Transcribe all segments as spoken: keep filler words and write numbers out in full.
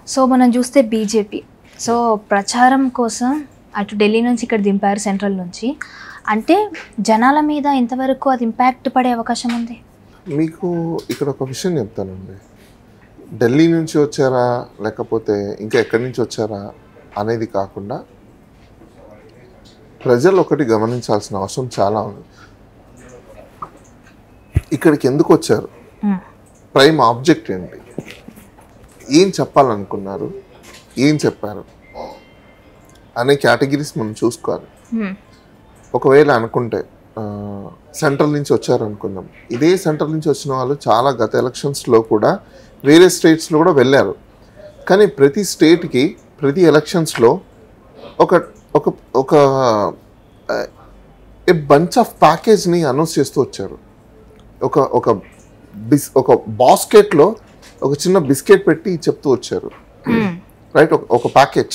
So మనం చూస్తే BJP so ప్రచారం కోసం అటు ఢిల్లీ నుంచి ఇక్కడ దింపారు సెంట్రల్ నుంచి, అంటే జనాల మీద ఇంతవరకు అది ఇంపాక్ట్ పడే అవకాశం ఉంది? మీకు ఇక్కడ ఒక విషయం చెప్తానండి, ఢిల్లీ నుంచి వచ్చారా లేకపోతే ఇంకా ఎక్కడి నుంచి వచ్చారా అనేది కాకుండా ప్రజలు ఒకటి గమనించాల్సిన అవసరం చాలా ఉంది. ఇక్కడికి ఎందుకు వచ్చారు, ప్రైమ్ ఆబ్జెక్ట్ ఏంటి, ఏం చెప్పాలనుకున్నారు, ఏం చెప్పారు అనే కేటగిరీస్ మనం చూసుకోవాలి. ఒకవేళ అనుకుంటే సెంట్రల్ నుంచి వచ్చారు అనుకుందాం, ఇదే సెంట్రల్ నుంచి వచ్చిన వాళ్ళు చాలా గత ఎలక్షన్స్లో కూడా వేరే స్టేట్స్లో కూడా వెళ్ళారు. కానీ ప్రతి స్టేట్కి ప్రతి ఎలక్షన్స్లో ఒక ఒక ఒక ఏ బంచ్ ఆఫ్ ప్యాకేజ్ని అనౌన్స్ చేస్తూ వచ్చారు. ఒక ఒక బిస్ ఒక బాస్కెట్లో ఒక చిన్న బిస్కెట్ పెట్టి చెప్తూ వచ్చారు, రైట్, ఒక ప్యాకేజ్.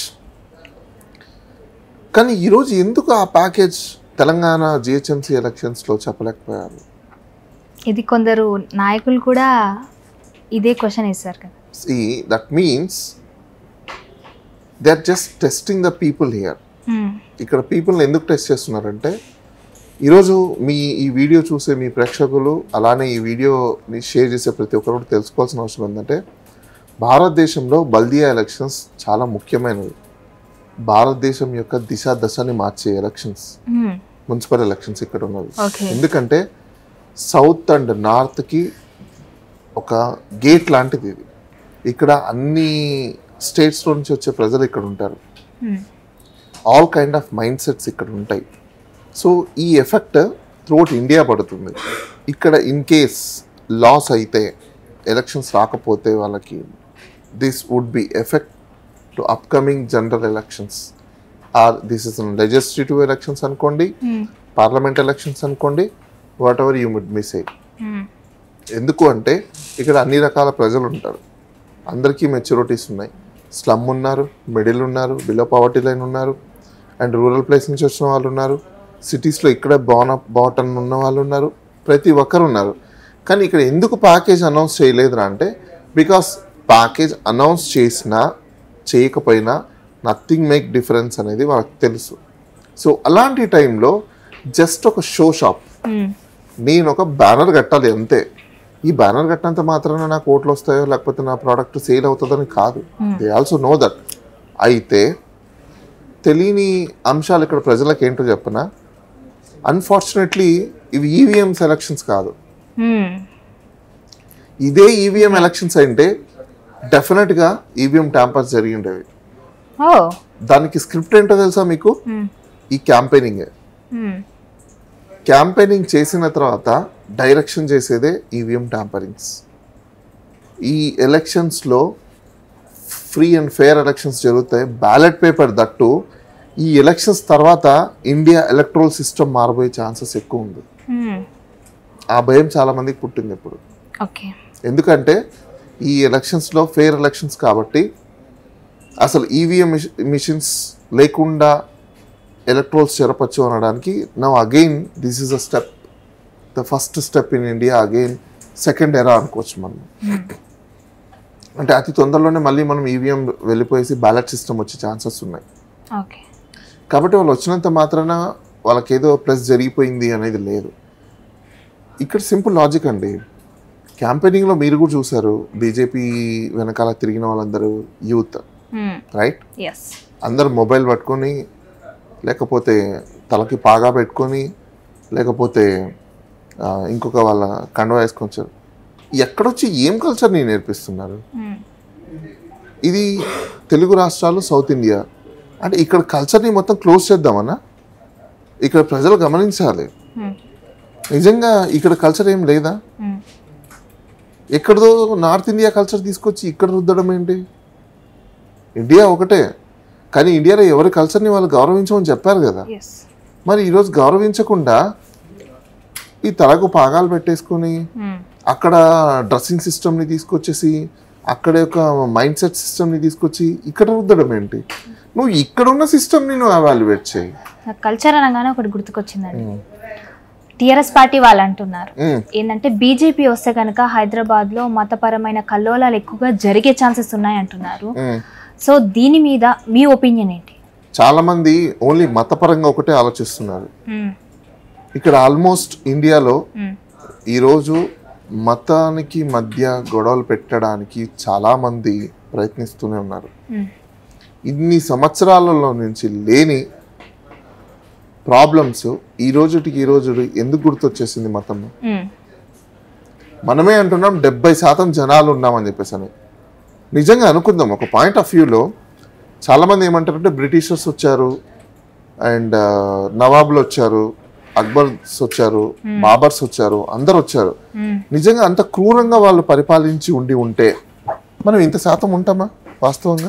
కానీ ఈరోజు ఎందుకు ఆ ప్యాకేజ్ తెలంగాణ జిహెచ్ఎంసీ ఎలక్షన్స్లో చెప్పలేకపోయారు? ఇది కొందరు నాయకులు కూడా ఇదే క్వశ్చన్ వేశారు కదా. See, that means they are just testing the people here. ఇక్కడ పీపుల్ని ఎందుకు టెస్ట్ చేస్తున్నారంటే, ఈరోజు మీ ఈ వీడియో చూసే మీ ప్రేక్షకులు అలానే ఈ వీడియోని షేర్ చేసే ప్రతి ఒక్కరు కూడా తెలుసుకోవాల్సిన అవసరం ఏంటంటే, భారతదేశంలో బల్దియా ఎలక్షన్స్ చాలా ముఖ్యమైనవి. భారతదేశం యొక్క దిశ దశని మార్చే ఎలక్షన్స్ మున్సిపల్ ఎలక్షన్స్ ఇక్కడ ఉన్నవి. ఎందుకంటే సౌత్ అండ్ నార్త్కి ఒక గేట్ లాంటిది ఇది. ఇక్కడ అన్ని స్టేట్స్లో నుంచి వచ్చే ప్రజలు ఇక్కడ ఉంటారు, all kind of mind sets ఇక్కడ ఉంటాయి. సో ఈ ఎఫెక్ట్ త్రూఅవుట్ ఇండియా పడుతుంది. ఇక్కడ ఇన్ కేస్ లాస్ అయితే, ఎలక్షన్స్ రాకపోతే వాళ్ళకి this would be effect to upcoming general elections or this is legislative elections అనుకోండి, పార్లమెంట్ ఎలక్షన్స్ అనుకోండి, whatever you would miss a. ఎందుకు అంటే ఇక్కడ అన్ని రకాల ప్రజలు ఉంటారు, అందరికీ మెచ్యూరిటీస్ ఉన్నాయి. స్లమ్ ఉన్నారు, మిడిల్ ఉన్నారు, బిలో పవర్టీ లైన్ ఉన్నారు, అండ్ రూరల్ ప్లేస్ నుంచి వచ్చిన వాళ్ళు ఉన్నారు, సిటీస్లో ఇక్కడే బాన్ బాటన్ ఉన్న వాళ్ళు ఉన్నారు, ప్రతి ఒక్కరు ఉన్నారు. కానీ ఇక్కడ ఎందుకు ప్యాకేజ్ అనౌన్స్ చేయలేదు అంటే, బికాస్ ప్యాకేజ్ అనౌన్స్ చేసినా చేయకపోయినా నథింగ్ మేక్ డిఫరెన్స్ అనేది వాళ్ళకి తెలుసు. సో అలాంటి టైంలో జస్ట్ ఒక షో షాప్, నేను ఒక బ్యానర్ కట్టాలి అంతే, ఈ బ్యానర్ కట్టినంత మాత్రాన నాకు ఓట్లు వస్తాయో లేకపోతే నా ప్రోడక్ట్ సేల్ అవుతుందని కాదు. They also know that. అయితే తెలియని అంశాలు ఇక్కడ ప్రజలకు ఏంటో చెప్పనా, అన్ఫార్చునేట్లీ ఇవి ఈవీఎం ఎలక్షన్స్ కాదు. ఇదే ఈవీఎం ఎలక్షన్స్ అంటే డెఫినెట్గా ఈవీఎం ట్యాంపర్స్ జరిగి ఉండేవి. దానికి స్క్రిప్ట్ ఏంటో తెలుసా మీకు? ఈ క్యాంపెయినింగ్. క్యాంపెయినింగ్ చేసిన తర్వాత డైరెక్షన్ చేసేదే ఈవీఎం ట్యాంపరింగ్స్. ఈ ఎలక్షన్స్లో ఫ్రీ అండ్ ఫెయిర్ ఎలక్షన్స్ జరుగుతాయి, బ్యాలెట్ పేపర్ దట్టు. ఈ ఎలక్షన్స్ తర్వాత ఇండియా ఎలక్ట్రల్ సిస్టమ్ మారబోయే ఛాన్సెస్ ఎక్కువ ఉంది. ఆ భయం చాలా మందికి పుట్టింది ఇప్పుడు. ఎందుకంటే ఈ ఎలక్షన్స్లో ఫెయిర్ ఎలక్షన్స్ కాబట్టి అసలు ఈవీఎం మిషన్స్ లేకుండా ఎలక్ట్రోల్స్ జరపచ్చు అనడానికి now again this is a step, the first step in India, again second era అనుకోవచ్చు మనం. అంటే అతి తొందరలోనే మళ్ళీ మనం ఈవీఎం వెళ్ళిపోయేసి బ్యాలెట్ సిస్టమ్ వచ్చే ఛాన్సెస్ ఉన్నాయి. కాబట్టి వాళ్ళు వచ్చినంత మాత్రాన వాళ్ళకి ఏదో ప్లస్ జరిగిపోయింది అనేది లేదు. ఇక్కడ సింపుల్ లాజిక్ అండి. క్యాంపెయినింగ్లో మీరు కూడా చూసారు, బీజేపీ వెనకాల తిరిగిన వాళ్ళందరూ యూత్, రైట్? అందరు మొబైల్ పట్టుకొని, లేకపోతే తలకి పాగా పెట్టుకొని, లేకపోతే ఇంకొక వాళ్ళ కండువా వేసుకొచ్చారు. ఎక్కడొచ్చి ఏం కల్చర్ని నేర్పిస్తున్నారు? ఇది తెలుగు రాష్ట్రాలు, సౌత్ ఇండియా. అంటే ఇక్కడ కల్చర్ని మొత్తం క్లోజ్ చేద్దామన్నా? ఇక్కడ ప్రజలు గమనించాలి, నిజంగా ఇక్కడ కల్చర్ ఏం లేదా? ఎక్కడదో నార్త్ ఇండియా కల్చర్ తీసుకొచ్చి ఇక్కడ రుద్దడం ఏంటి? ఇండియా ఒకటే, కానీ ఇండియాలో ఎవరి కల్చర్ని వాళ్ళు గౌరవించమని చెప్పారు కదా. మరి ఈరోజు గౌరవించకుండా ఈ తలకు పాగాలు పెట్టేసుకొని అక్కడ డ్రెస్సింగ్ సిస్టమ్ని తీసుకొచ్చేసి అక్కడ యొక్క మైండ్ సెట్ సిస్టమ్ని తీసుకొచ్చి ఇక్కడ రుద్దడం ఏంటి? నువ్వు ఇక్కడ ఉన్న సిస్టమ్ని నువ్వు అవాల్యుయేట్ చేయి. కల్చర్ అనగానే ఒకటి గుర్తుకొచ్చిందండి, టిఆర్ఎస్ పార్టీ వాళ్ళు అంటున్నారు ఏంటంటే బీజేపీ వస్తే కనుక హైదరాబాద్ లో మతపరమైన కల్లోలాలు ఎక్కువగా జరిగే ఛాన్సెస్ ఉన్నాయి అంటున్నారు. సో దీని మీద మీ ఒపీనియన్ ఏంటి? చాలా మంది ఓన్లీ మతపరంగా ఒకటే ఆలోచిస్తున్నారు. ఇక్కడ ఆల్మోస్ట్ ఇండియాలో ఈరోజు మతానికి మధ్య గొడవలు పెట్టడానికి చాలా మంది ప్రయత్నిస్తూనే ఉన్నారు. ఇన్ని సంవత్సరాలలో నుంచి లేని ప్రాబ్లమ్స్ ఈ రోజుటికి ఈ రోజు ఎందుకు గుర్తొచ్చేసింది మతం? మనమే అంటున్నాం డెబ్బై శాతం జనాలు ఉన్నామని చెప్పేసి అని. నిజంగా అనుకుందాం, ఒక పాయింట్ ఆఫ్ వ్యూలో చాలామంది ఏమంటారంటే బ్రిటిషర్స్ వచ్చారు అండ్ నవాబులు వచ్చారు, అక్బర్స్ వచ్చారు, బాబర్స్ వచ్చారు, అందరు వచ్చారు. నిజంగా అంత క్రూరంగా వాళ్ళు పరిపాలించి ఉండి ఉంటే మనం ఇంత శాతం ఉంటామా వాస్తవంగా?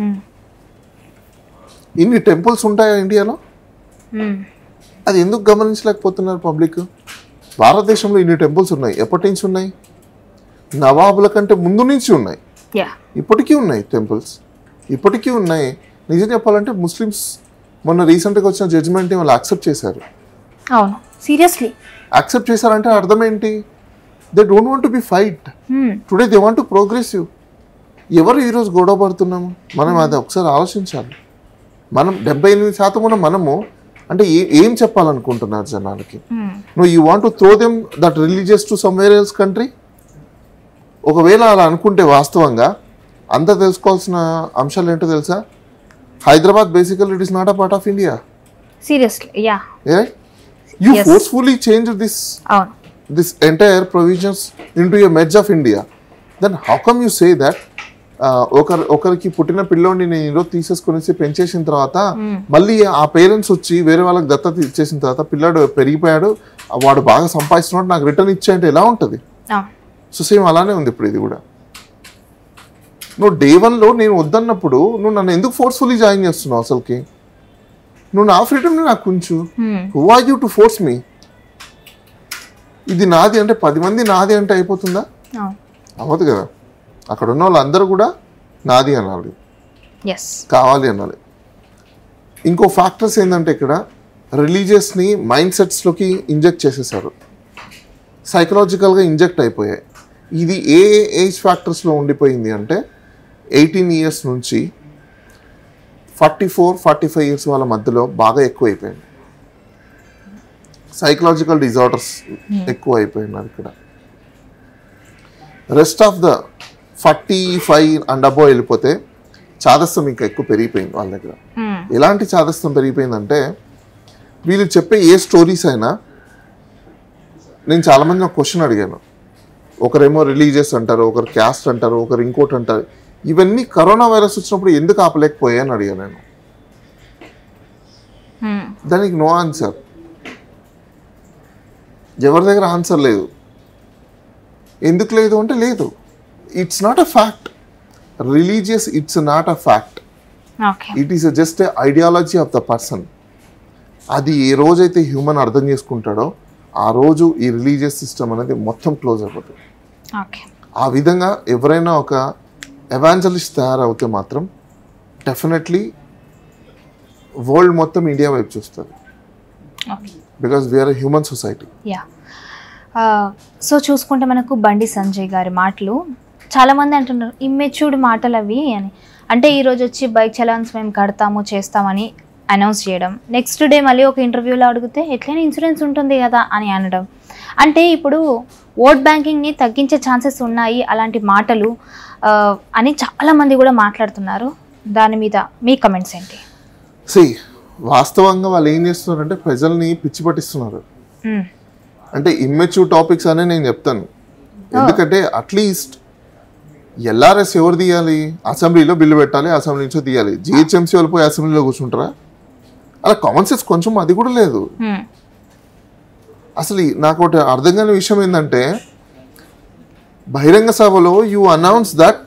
ఇన్ని టెంపుల్స్ ఉంటాయా ఇండియాలో? అది ఎందుకు గమనించలేకపోతున్నారు పబ్లిక్? భారతదేశంలో ఇన్ని టెంపుల్స్ ఉన్నాయి. ఎప్పటి నుంచి ఉన్నాయి? నవాబుల కంటే ముందు నుంచి ఉన్నాయి. ఇప్పటికీ ఉన్నాయి టెంపుల్స్, ఇప్పటికీ ఉన్నాయి. నిజం చెప్పాలంటే ముస్లిమ్స్ మొన్న రీసెంట్గా వచ్చిన జడ్జిమెంట్ వాళ్ళు యాక్సెప్ట్ చేశారు. అవును, సీరియస్లీ యాక్సెప్ట్ చేశారంటే అర్థం ఏంటి? They don't want to be fight today, they want to progressive. ఎవరు ఈరోజు గొడవ పడుతున్నాము? మనం అది ఒకసారి ఆలోచించాలి. మనం డెబ్బై ఎనిమిది శాతం ఉన్న మనము అంటే ఏం చెప్పాలనుకుంటున్నారు జనాలకి? No you want to throw them that religious to somewhere else country. ఒకవేళ అలా అనుకుంటే వాస్తవంగా అంతా తెలుసుకోవాల్సిన అంశాలు ఏంటో తెలుసా? Hyderabad basically it is not a part of India. Seriously yeah. You yes. forcefully changed this oh. this entire provisions into a merge of India. Then how come you say that ఒకరి ఒకరికి పుట్టిన పిల్లోని నేను ఈరోజు తీసేసుకునేసి పెంచేసిన తర్వాత మళ్ళీ ఆ పేరెంట్స్ వచ్చి వేరే వాళ్ళకి దత్తత ఇచ్చేసిన తర్వాత పిల్లాడు పెరిగిపోయాడు, వాడు బాగా సంపాదిస్తున్నాడు, నాకు రిటర్న్ ఇచ్చాయంటే ఎలా ఉంటుంది? సో సేమ్ అలానే ఉంది ఇప్పుడు ఇది కూడా. నువ్వు డే వన్లో నేను వద్దన్నప్పుడు నువ్వు నన్ను ఎందుకు ఫోర్స్ఫుల్లీ జాయిన్ చేస్తున్నావు? అసలుకి నువ్వు నా ఫ్రీడమ్ నాకు కొంచెం who are you to force me? ఇది నాది అంటే పది మంది నాది అంటే అయిపోతుందా? అవ్వదు కదా. అక్కడ ఉన్న వాళ్ళందరూ కూడా నాది అనాలి, కావాలి అనాలి. ఇంకో ఫ్యాక్టర్స్ ఏంటంటే ఇక్కడ రిలీజియస్ని మైండ్ సెట్స్లోకి ఇంజెక్ట్ చేసేసారు, సైకలాజికల్గా ఇంజెక్ట్ అయిపోయాయి. ఇది ఏ ఏజ్ ఫ్యాక్టర్స్లో ఉండిపోయింది అంటే ఎయిటీన్ ఇయర్స్ నుంచి forty four forty five years వాళ్ళ మధ్యలో బాగా ఎక్కువ అయిపోయింది. సైకలాజికల్ డిజార్డర్స్ ఎక్కువ అయిపోయినారు ఇక్కడ. Rest of the forty five and above వెళ్ళిపోతే చాదస్తం ఇంకా ఎక్కువ పెరిగిపోయింది వాళ్ళ దగ్గర. ఎలాంటి చాదస్తం పెరిగిపోయిందంటే వీళ్ళు చెప్పే ఏ స్టోరీస్ అయినా, నేను చాలామంది ఒక క్వశ్చన్ అడిగాను, ఒకరేమో రిలీజియస్ అంటారు, ఒకరు క్యాస్ట్ అంటారు, ఒకరు ఇంకోటి అంటారు, ఇవన్నీ కరోనా వైరస్ వచ్చినప్పుడు ఎందుకు ఆపలేకపోయా అని అడిగాను నేను. దానికి నో ఆన్సర్, ఎవరి దగ్గర ఆన్సర్ లేదు. ఎందుకు లేదు అంటే లేదు, it's not a fact. Religious it's not a fact, it is just a ideology of the person. అది ఏ రోజైతే హ్యూమన్ అర్థం చేసుకుంటాడో ఆ రోజు ఈ రిలీజియస్ సిస్టమ్ అనేది మొత్తం క్లోజ్ అయిపోతుంది. ఆ విధంగా ఎవరైనా ఒక ఎవాంజలిస్ట్ తయారవుతే మాత్రం డెఫినెట్లీ వరల్డ్ మొత్తం ఇండియా వైపు చూస్తుంది. Because we are a human society. Yeah. So చూసుకుంటే మనకు బండి సంజయ్ గారి మాటలు చాలామంది అంటున్నారు ఇమ్మెచ్యూర్డ్ మాటలు అవి అని. అంటే ఈరోజు వచ్చి బైక్ చలాన్స్ మేము కడతాము చేస్తామని అనౌన్స్ చేయడం, నెక్స్ట్ డే మళ్ళీ ఒక ఇంటర్వ్యూలో అడిగితే ఎట్లయినా ఇన్సూరెన్స్ ఉంటుంది కదా అని అనడం. అంటే ఇప్పుడు ఓట్ బ్యాంకింగ్ని తగ్గించే ఛాన్సెస్ ఉన్నాయి అలాంటి మాటలు అని చాలామంది కూడా మాట్లాడుతున్నారు. దాని మీద మీ కమెంట్స్ ఏంటి? సి వాస్తవంగా వాళ్ళు ఏం చేస్తున్నారంటే ప్రజల్ని పిచ్చి పట్టిస్తున్నారు. అంటే ఇమ్మెచ్యూర్ టాపిక్స్ అనే నేను చెప్తాను. ఎందుకంటే అట్లీస్ట్ ఎల్ఆర్ఎస్ ఎవరు తీయాలి? అసెంబ్లీలో బిల్లు పెట్టాలి, అసెంబ్లీ నుంచో తీయాలి. జిహెచ్ఎంసీ వాళ్ళు పోయి అసెంబ్లీలో కూర్చుంటారా? అలా కామన్ సెన్స్ కొంచెం అది కూడా లేదు అసలు. నాకు ఒకటి అర్థం కాని విషయం ఏంటంటే బహిరంగ సభలో you announce that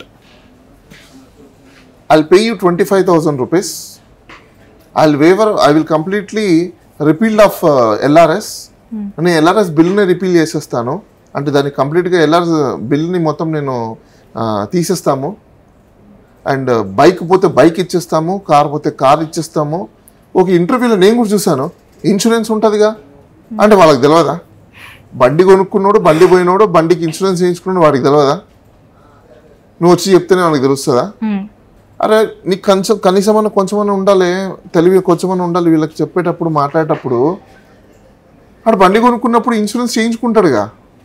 I'll pay you twenty five thousand rupees, I'll waiver I will completely repeal of LRS. నేను ఎల్ఆర్ఎస్ బిల్ని రిపీల్ చేసేస్తాను అంటే దాన్ని కంప్లీట్గా ఎల్ఆర్ఎస్ బిల్ని మొత్తం నేను తీసేస్తాము. అండ్ బైక్ పోతే బైక్ ఇచ్చేస్తాము, కార్ పోతే కార్ ఇచ్చేస్తాము. ఒక ఇంటర్వ్యూలో నేను కూడా చూసాను, ఇన్సూరెన్స్ ఉంటుందిగా, అంటే వాళ్ళకి తెలియదా? బండి కొనుక్కున్నాడు, బండి పోయినోడు, బండికి ఇన్సూరెన్స్ చేయించుకున్నాడు, వాడికి తెలియదా? నువ్వు వచ్చి చెప్తేనే వాళ్ళకి తెలుస్తుందా? అరే నీకు కొంచెం కనీసమన్నా కొంచెమన్నా ఉండాలి, తెలివి కొంచెమన్నా ఉండాలి వీళ్ళకి చెప్పేటప్పుడు, మాట్లాడేటప్పుడు. అక్కడ బండి కొనుక్కున్నప్పుడు ఇన్సూరెన్స్ చేయించుకుంటాడుగా,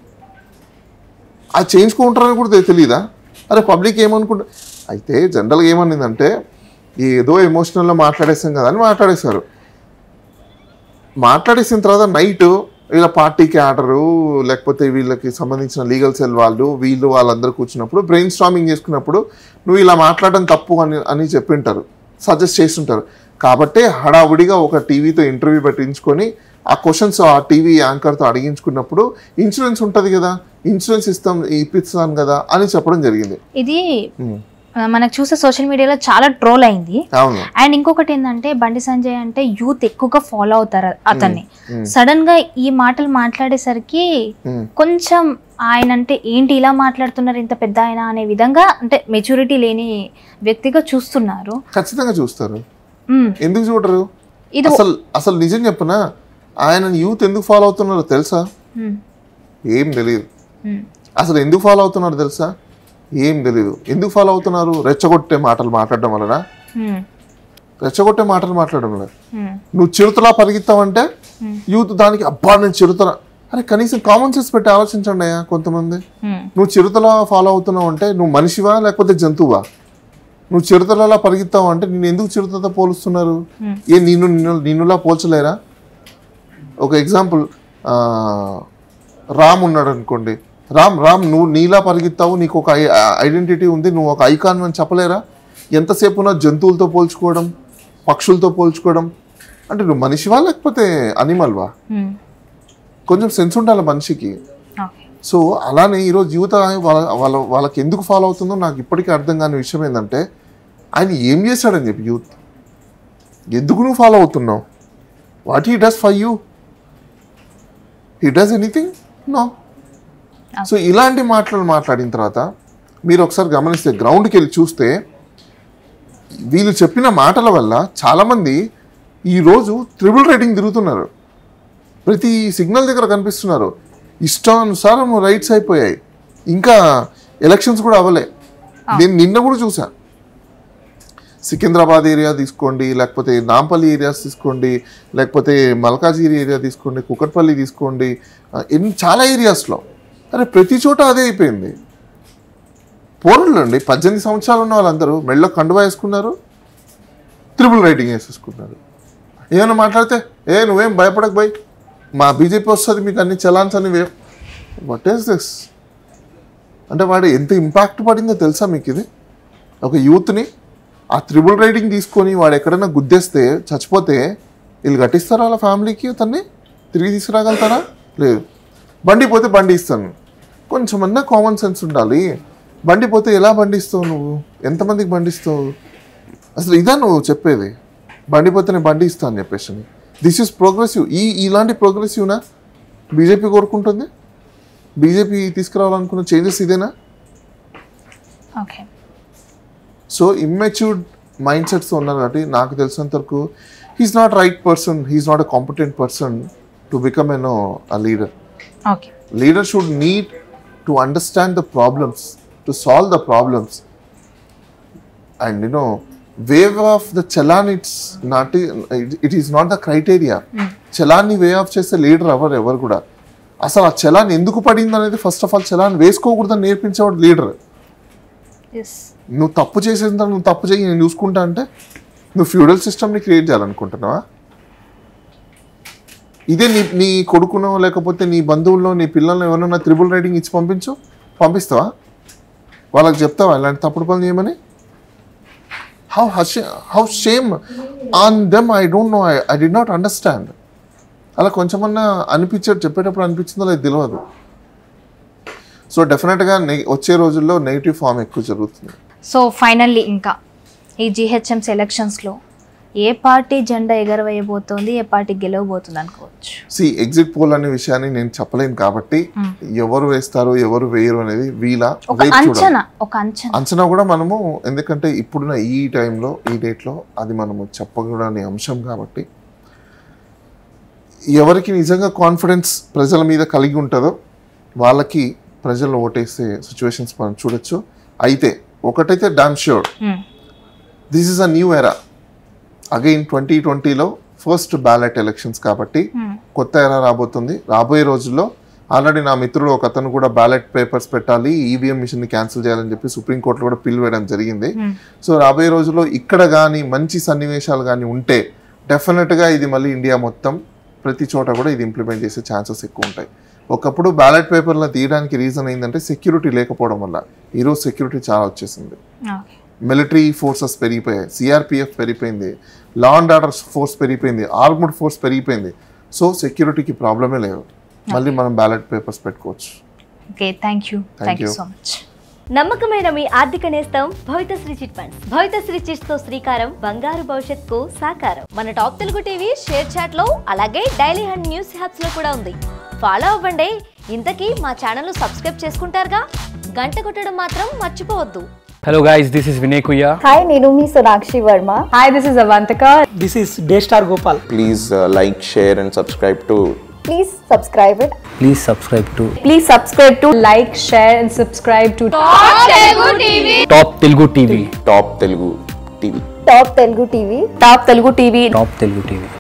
అది చేయించుకుంటారని కూడా తెలియదా? అరే పబ్లిక్ ఏమనుకుంటా. అయితే జనరల్గా ఏమనిందంటే ఏదో ఎమోషనల్లో మాట్లాడేసాం కదా అని మాట్లాడేశారు. మాట్లాడేసిన తర్వాత నైట్ వీళ్ళ పార్టీకి ఆర్డరు, లేకపోతే వీళ్ళకి సంబంధించిన లీగల్ సెల్ వాళ్ళు వీళ్ళు వాళ్ళందరూ కూర్చున్నప్పుడు బ్రెయిన్ స్టార్మింగ్ చేసుకున్నప్పుడు నువ్వు ఇలా మాట్లాడడం తప్పు అని అని చెప్పింటారు, సజెస్ట్ చేస్తుంటారు. కాబట్టి హడావుడిగా ఒక టీవీతో ఇంటర్వ్యూ పెట్టించుకొని ఆ క్వశ్చన్స్ ఆ టీవీ యాంకర్తో అడిగించుకున్నప్పుడు ఇన్సూరెన్స్ ఉంటుంది కదా, ఇన్సూరెన్స్ ఇస్తాం ఇప్పిస్తాను కదా అని చెప్పడం జరిగింది. ఇది మనకు చూసే సోషల్ మీడియాలో చాలా ట్రోల్ అయింది. అండ్ ఇంకొకటి ఏంటంటే బండి సంజయ్ అంటే యూత్ ఎక్కువగా ఫాలో అవుతారు అతన్ని. సడన్ గా ఈ మాటలు మాట్లాడేసరికి కొంచెం ఆయన అంటే ఏంటి ఇలా మాట్లాడుతున్నారు ఇంత పెద్ద ఆయన అనే విధంగా, అంటే మెచ్యూరిటీ లేని వ్యక్తిగా చూస్తున్నారు. ఖచ్చితంగా చూస్తారు, ఎందుకు చూడరు? అసలు అసలు నిజం చెప్పనా, ఆయన యూత్ ఎందుకు ఫాలో అవుతున్నారో తెలుసా? ఏం తెలియదు. అసలు ఎందుకు ఫాలో అవుతున్నారో తెలుసా? ఏం తెలియదు. ఎందుకు ఫాలో అవుతున్నారు? రెచ్చగొట్టే మాటలు మాట్లాడడం వలన. రెచ్చగొట్టే మాటలు మాట్లాడడం వల్ల నువ్వు చిరుతలా పరిగెత్తావంటే యూత్ దానికి అబ్బా నేను చిరుతలా. అరే కనీసం కామన్ సెన్స్ పెట్టి ఆలోచించండి అయ్యా. కొంతమంది నువ్వు చిరుతలా ఫాలో అవుతున్నావు అంటే నువ్వు మనిషివా లేకపోతే జంతువా? నువ్వు చిరుతలలా పరిగెత్తావు అంటే నేను ఎందుకు చిరుతతో పోలుస్తున్నారు? ఏ నిన్ను నిన్ను నిన్నులా పోల్చలేరా? ఒక ఎగ్జాంపుల్, రామ్ ఉన్నాడు అనుకోండి. రామ్ రామ్ నువ్వు నీలా పరిగెత్తావు, నీకు ఒక ఐడెంటిటీ ఉంది, నువ్వు ఒక ఐకాన్ అని చెప్పలేరా? ఎంతసేపు నా జంతువులతో పోల్చుకోవడం, పక్షులతో పోల్చుకోవడం అంటే నువ్వు మనిషివా లేకపోతే అనిమల్వా? కొంచెం సెన్స్ ఉండాలి మనిషికి. సో అలానే ఈరోజు యువత వాళ్ళ వాళ్ళ వాళ్ళకి ఎందుకు ఫాలో అవుతుందో నాకు ఇప్పటికీ అర్థం కాని విషయం ఏంటంటే ఆయన ఏం చేశాడని చెప్పి యూత్ ఎందుకు నువ్వు ఫాలో అవుతున్నావు? What he does for you? He does anything? No. So ఇలాంటి మాటలు మాట్లాడిన తర్వాత మీరు ఒకసారి గమనిస్తే గ్రౌండ్కి వెళ్ళి చూస్తే వీళ్ళు చెప్పిన మాటల వల్ల చాలామంది ఈరోజు ట్రిపుల్ రేటింగ్ తిరుగుతున్నారు, ప్రతి సిగ్నల్ దగ్గర కనిపిస్తున్నారు, ఇష్టానుసారం రైట్స్ అయిపోయాయి. ఇంకా ఎలక్షన్స్ కూడా అవ్వలే. నేను నిన్న కూడా చూసా, సికింద్రాబాద్ ఏరియా తీసుకోండి, లేకపోతే నాంపల్లి ఏరియాస్ తీసుకోండి, లేకపోతే మల్కాజిగిరి ఏరియా తీసుకోండి, కుకట్పల్లి తీసుకోండి, ఎన్ని చాలా ఏరియాస్లో అరే ప్రతి చోట అదే అయిపోయింది. పోరళ్ళు అండి, పద్దెనిమిది సంవత్సరాలు ఉన్న వాళ్ళందరూ మెళ్ళో కండువా వేసుకున్నారు, ట్రిపుల్ రైటింగ్ వేసేసుకున్నారు. ఏమైనా మాట్లాడితే ఏ నువ్వేం భయపడక భయ్, మా బీజేపీ వస్తుంది మీకు అన్ని చలాన్స్ అని వే. What is this? అంటే వాడు ఎంత ఇంపాక్ట్ పడిందో తెలుసా మీకు? ఇది ఒక యూత్ని ఆ ట్రిపుల్ రైటింగ్ తీసుకొని వాడు ఎక్కడైనా గుద్దేస్తే చచ్చిపోతే వీళ్ళు కట్టిస్తారా వాళ్ళ ఫ్యామిలీకి? అతన్ని తిరిగి తీసుకురాగలుగుతారా? లేదు. బండి పోతే బండి ఇస్తాను, కొంచెమన్నా కామన్ సెన్స్ ఉండాలి. బండి పోతే ఎలా బండి ఇస్తావు నువ్వు? ఎంతమందికి బండి ఇస్తావు? అసలు ఇదా నువ్వు చెప్పేది? బండి పోతే నేను బండి ఇస్తాను అని చెప్పేసి. This is progressive. ఈ ఇలాంటి ప్రోగ్రెసివ్నా బీజేపీ కోరుకుంటుంది? బీజేపీ తీసుకురావాలనుకున్న చేంజెస్ ఇదేనా? Okay. So immatured mind sets ఉన్నారు కాబట్టి నాకు తెలిసినంత వరకు he's not right person, he's not a competent person to become an a leader. Okay. Leader should need to understand the problems, to solve the problems, and you know, wave off the challan. It's not. It is not the criteria. Mm. Challan ni wave off chese leader ever ever kuda. Asala challan enduku padindi anedi first of all challan veskokuda nerpinchevaడు leader. Yes. నువ్వు తప్పు చేసేంత నువ్వు తప్పు చేయి నేను చూసుకుంటా అంటే నువ్వు ఫ్యూడల్ సిస్టమ్ని క్రియేట్ చేయాలనుకుంటున్నావా? ఇదే నీ నీ కొడుకునో లేకపోతే నీ బంధువుల్లో నీ పిల్లల్ని ఎవరైనా త్రిబుల్ రైటింగ్ ఇచ్చి పంపించు, పంపిస్తావా? వాళ్ళకి చెప్తావా ఇలాంటి తప్పుడు పనులు చేయమని? How how shame on them. I don't know, I I do not understand. అలా కొంచెమన్నా అనిపించాడు, చెప్పేటప్పుడు అనిపించిందో లేదు తెలియదు. సో డెఫినెట్గా నె వచ్చే రోజుల్లో నెగిటివ్ ఫామ్ ఎక్కువ జరుగుతుంది. సో ఫైనల్లీ ఇంకా ఈ జిహెచ్ఎంసీ ఎలక్షన్స్లో ఏ పార్టీ జెండా ఎగరవేయబోతోంది, ఏ పార్టీ గెలవబోతుంది అనుకోవచ్చు? సి ఎగ్జిట్ పోల్ అనే విషయాన్ని నేను చెప్పలేను కాబట్టి ఎవరు వేస్తారు ఎవరు వేయరు అనేది వీళ్ళ అంచనా ఒక అంచనా అంచనా కూడా మనము, ఎందుకంటే ఇప్పుడున్న ఈ టైంలో ఈ డేట్లో అది మనము చెప్పకూడని అంశం కాబట్టి ఎవరికి నిజంగా కాన్ఫిడెన్స్ ప్రజల మీద కలిగి ఉంటుందో వాళ్ళకి ప్రజలు ఓటేసే సిచ్యువేషన్స్ మనం చూడొచ్చు. అయితే ఒకటైతే damn sure, this is a new era. Again twenty ట్వంటీలో ఫస్ట్ బ్యాలెట్ ఎలక్షన్స్ కాబట్టి కొత్త ఎరా రాబోతుంది. రాబోయే రోజుల్లో ఆల్రెడీ నా మిత్రుడు ఒక అతను కూడా బ్యాలెట్ పేపర్స్ పెట్టాలి, ఈవీఎం మిషన్ని క్యాన్సిల్ చేయాలని చెప్పి సుప్రీంకోర్టులో కూడా పిల్ వేయడం జరిగింది. సో రాబోయే రోజుల్లో ఇక్కడ కానీ మంచి సన్నివేశాలు కానీ ఉంటే డెఫినెట్గా ఇది మళ్ళీ ఇండియా మొత్తం ప్రతి చోట కూడా ఇది ఇంప్లిమెంట్ చేసే ఛాన్సెస్ ఎక్కువ ఉంటాయి. ఒకప్పుడు బ్యాలెట్ పేపర్లో తీయడానికి రీజన్ ఏంటంటే సెక్యూరిటీ లేకపోవడం వల్ల. ఈరోజు సెక్యూరిటీ చాలా వచ్చేసింది. మిలిటరీ ఫోర్సెస్ పెరిగిపోయాయి, సిఆర్పిఎఫ్ పెరిగిపోయింది, లా అండ్ ఆర్డర్ ఫోర్స్ పెరిగిపోయింది, ఆర్మ్డ్ ఫోర్స్ పెరిగిపోయింది. సో సెక్యూరిటీకి ప్రాబ్లమే లేదు. మళ్ళీ మనం బ్యాలెట్ పేపర్స్ పెట్టుకోవచ్చు. Okay, thank you thank you so much. నమ్మకమైన మీ ఆర్థిక నేస్తం Bhavithasri chit funds. Bhavithasri chits తో శ్రీకారం బంగారు భవిష్యత్తుకు సాకారం. మన top Telugu TV share chat లో అలాగే డైలీ హండ్ న్యూస్ హ్యాప్స్ లో కూడా ఉంది. ఫాలో అవ్వండి. ఇంతకీ మా ఛానల్ సబ్స్క్రైబ్ చేసుకుంటారుగా, గంట కొట్టడం మాత్రం మర్చిపోవద్దు. Hello guys, this is Vinay Kuya. Hi, నేను మీ Sonakshi Varma. Hi, this is Avantika. This is Daystar Gopal. Please uh, like, share and subscribe to Please subscribe it. Please subscribe to Please subscribe to like, share and subscribe to Top Telugu T V. Top Telugu T V. Top Telugu T V. Top Telugu T V. Top Telugu T V.